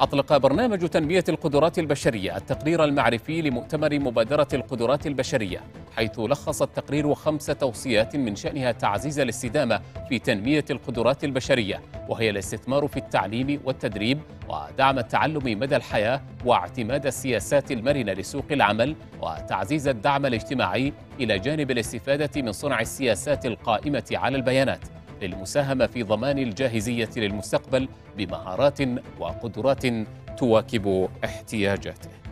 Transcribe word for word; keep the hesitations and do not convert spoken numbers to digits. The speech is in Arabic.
أطلق برنامج تنمية القدرات البشرية التقرير المعرفي لمؤتمر مبادرة القدرات البشرية، حيث لخص التقرير خمس توصيات من شأنها تعزيز الاستدامة في تنمية القدرات البشرية، وهي الاستثمار في التعليم والتدريب ودعم التعلم مدى الحياة واعتماد السياسات المرنة لسوق العمل وتعزيز الدعم الاجتماعي إلى جانب الاستفادة من صنع السياسات القائمة على البيانات للمساهمة في ضمان الجاهزية للمستقبل بمهارات وقدرات تواكب احتياجاته.